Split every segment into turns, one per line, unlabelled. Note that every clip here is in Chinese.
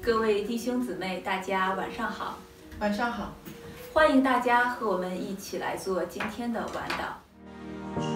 各位弟兄姊妹，大家晚上好。
晚上好，
欢迎大家和我们一起来做今天的晚祷。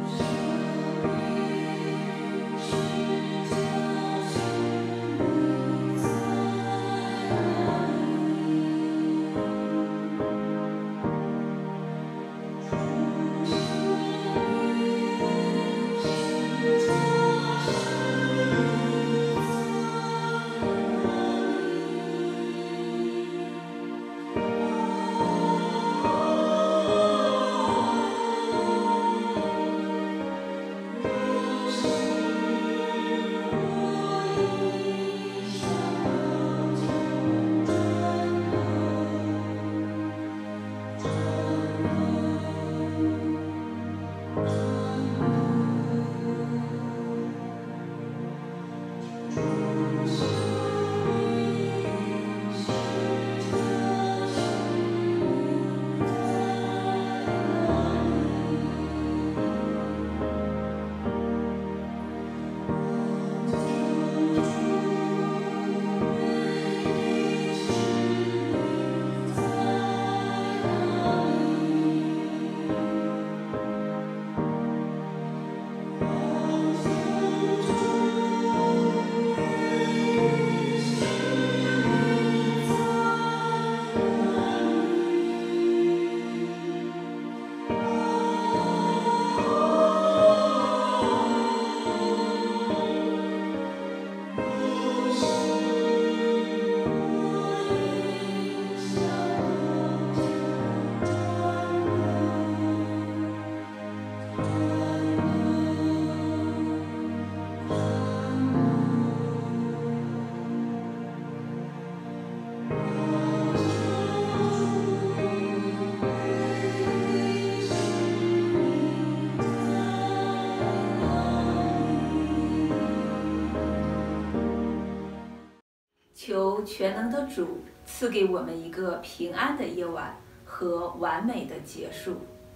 求全能的主赐给我们一个平安的夜晚和完美的结束。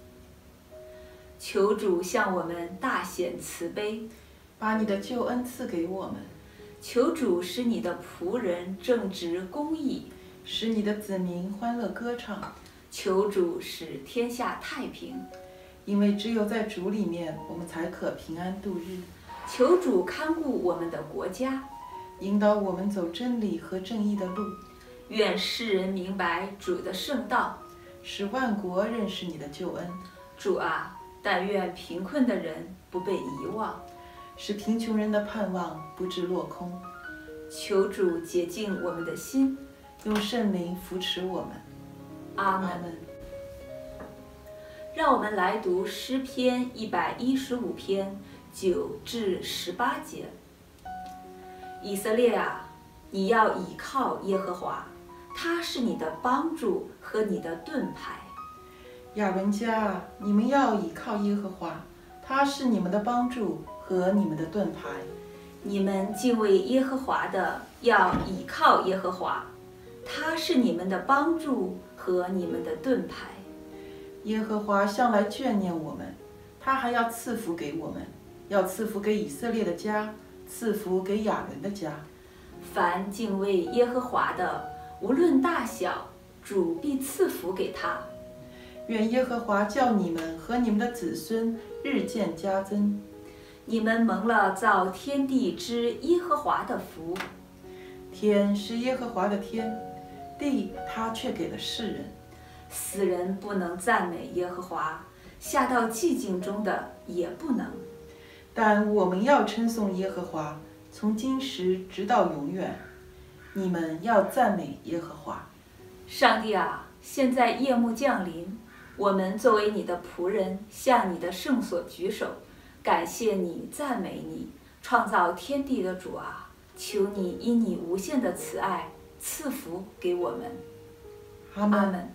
求主向我们大显慈悲，
把你的救恩赐给我们，
求主使你的仆人正直公义，
使你的子民欢乐歌唱。
求主使天下太平，
因为只有在主里面，我们才可平安度日。
求主看顾我们的国家，
引导我们走真理和正义的路，
愿世人明白主的圣道，
使万国认识你的救恩。
主啊，但愿贫困的人不被遗忘，
使贫穷人的盼望不致落空。
求主洁净我们的心，
用圣灵扶持我们。
阿门。让我们来读诗篇115篇9至18节。以色列啊，你要倚靠耶和华，他是你的帮助和你的盾牌。
亚伦家，你们要倚靠耶和华，他是你们的帮助和你们的盾牌。
你们敬畏耶和华的，要倚靠耶和华，他是你们的帮助和你们的盾牌。
耶和华向来眷念我们，他还要赐福给我们，要赐福给以色列的家，赐福给亚伦的家。
凡敬畏耶和华的，无论大小，主必赐福给他。
愿耶和华叫你们和你们的子孙日渐加增。
你们蒙了造天地之耶和华的福。
天是耶和华的天，地他却给了世人。
死人不能赞美耶和华，下到寂静中的也不能。
但我们要称颂耶和华，从今时直到永远。你们要赞美耶和华。
上帝啊，现在夜幕降临，我们作为你的仆人，向你的圣所举手，感谢你，赞美你，创造天地的主啊，求你因你无限的慈爱赐福给我们。
阿门。
阿门。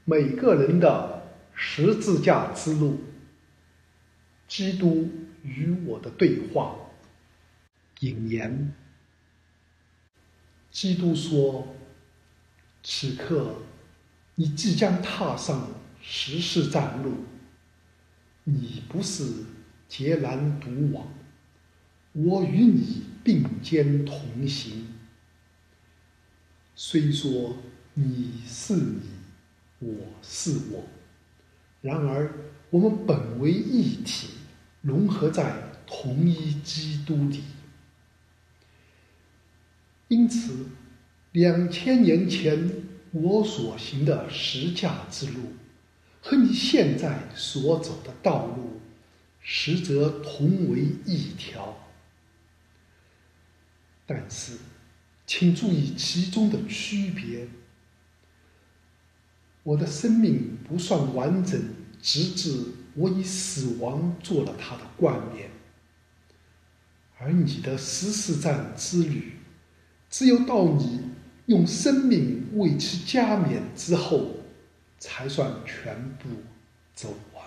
每个人的十字架之路。基督与我的对话。引言：基督说，此刻你即将踏上十字战路，你不是孑然独往，我与你并肩同行。虽说你是你，我是我，然而我们本为一体，融合在同一基督里。因此，2000年前我所行的十架之路，和你现在所走的道路，实则同为一条。但是，请注意其中的区别。我的生命不算完整，直至我以死亡做了它的冠冕，而你的十字战之旅，只有到你用生命为其加冕之后，才算全部走完。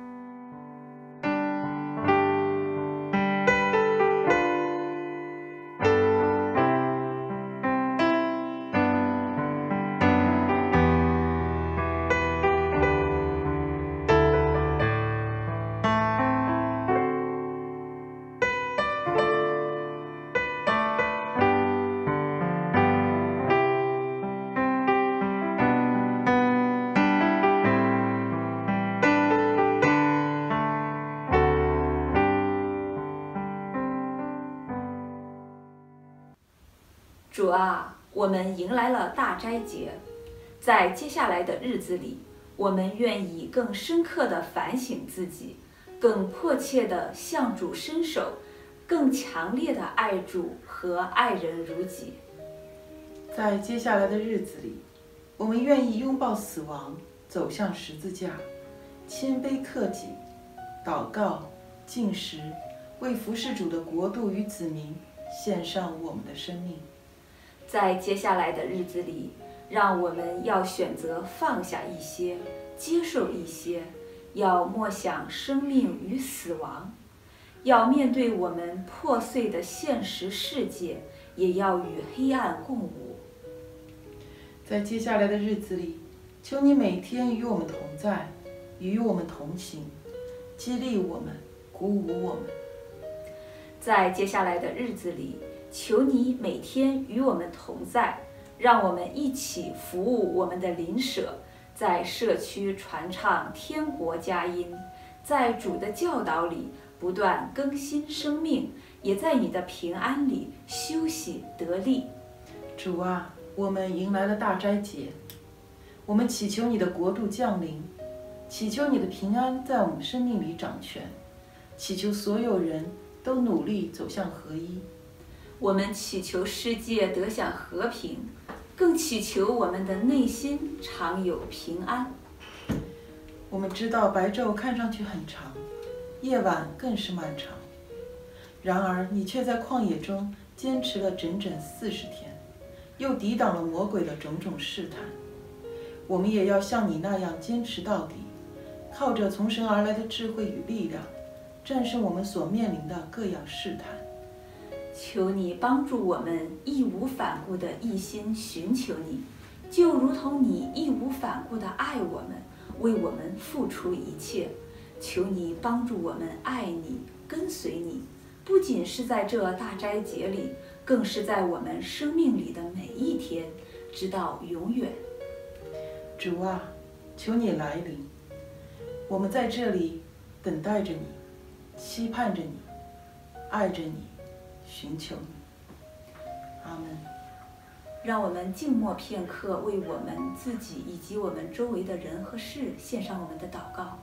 主啊，我们迎来了大斋节，在接下来的日子里，我们愿意更深刻地反省自己，更迫切地向主伸手，更强烈地爱主和爱人如己。
在接下来的日子里，我们愿意拥抱死亡，走向十字架，谦卑克己，祷告、进食，为服侍主的国度与子民献上我们的生命。
在接下来的日子里，让我们要选择放下一些，接受一些，要默想生命与死亡，要面对我们破碎的现实世界，也要与黑暗共舞。
在接下来的日子里，求你每天与我们同在，与我们同行，激励我们，鼓舞我们。
在接下来的日子里，求你每天与我们同在，让我们一起服务我们的邻舍，在社区传唱天国佳音，在主的教导里不断更新生命，也在你的平安里休息得力。
主啊，我们迎来了大斋节，我们祈求你的国度降临，祈求你的平安在我们生命里掌权，祈求所有人都努力走向合一。
我们祈求世界得享和平，更祈求我们的内心常有平安。
我们知道白昼看上去很长，夜晚更是漫长，然而你却在旷野中坚持了整整40天，又抵挡了魔鬼的种种试探。我们也要像你那样坚持到底，靠着从神而来的智慧与力量，战胜我们所面临的各样试探。
求你帮助我们义无反顾地一心寻求你，就如同你义无反顾地爱我们，为我们付出一切。求你帮助我们爱你，跟随你，不仅是在这大斋节里，更是在我们生命里的每一天，直到永远。
主啊，求你来临，我们在这里等待着你，期盼着你，爱着你，寻求你。阿们。
让我们静默片刻，为我们自己以及我们周围的人和事献上我们的祷告。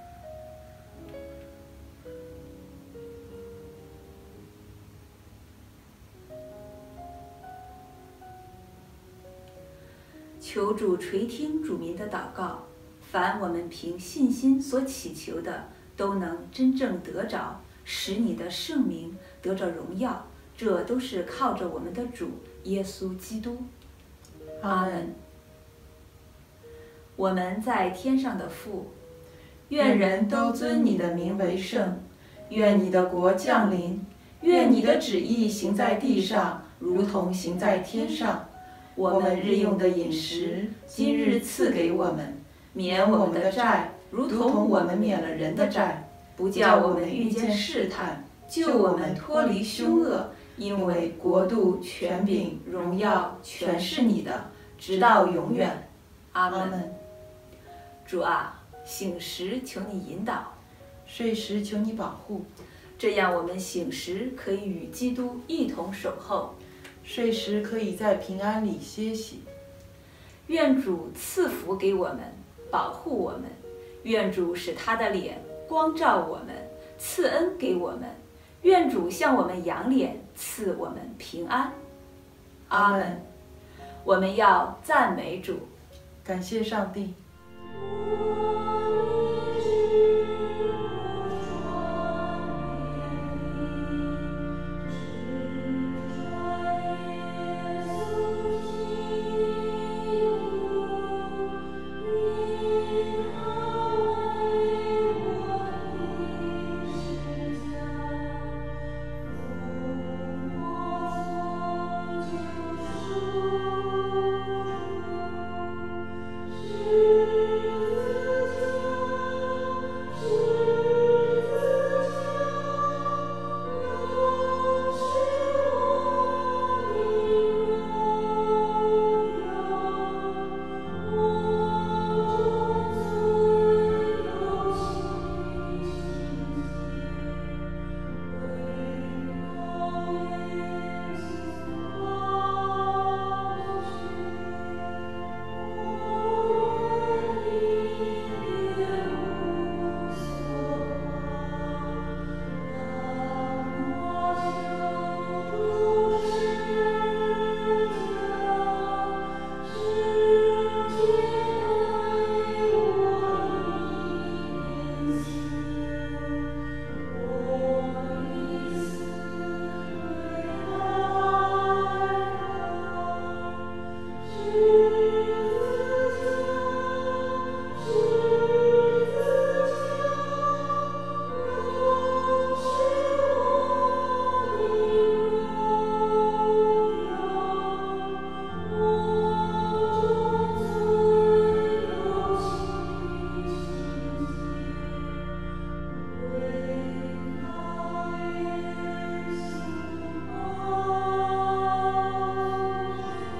求主垂听主民的祷告，凡我们凭信心所祈求的，都能真正得着，使你的圣名得着荣耀。这都是靠着我们的主耶稣基督。阿门。 我们在天上的父，愿人都尊你的名为圣，愿你的国降临，愿你的旨意行在地上，如同行在天上。我们日用的饮食，今日赐给我们，免我们的债，如同我们免了人的债，不叫我们遇见试探，救我们脱离凶恶。因为国度、权柄、荣耀，全是你的，直到永远。阿门。主啊，醒时求你引导，
睡时求你保护，
这样我们醒时可以与基督一同守候，
睡时可以在平安里歇息。
愿主赐福给我们，保护我们；愿主使他的脸光照我们，赐恩给我们；愿主向我们扬脸，赐我们平安。阿门。我们要赞美主，
感谢上帝。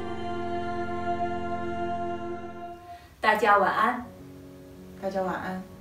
大家晚安。
大家晚安。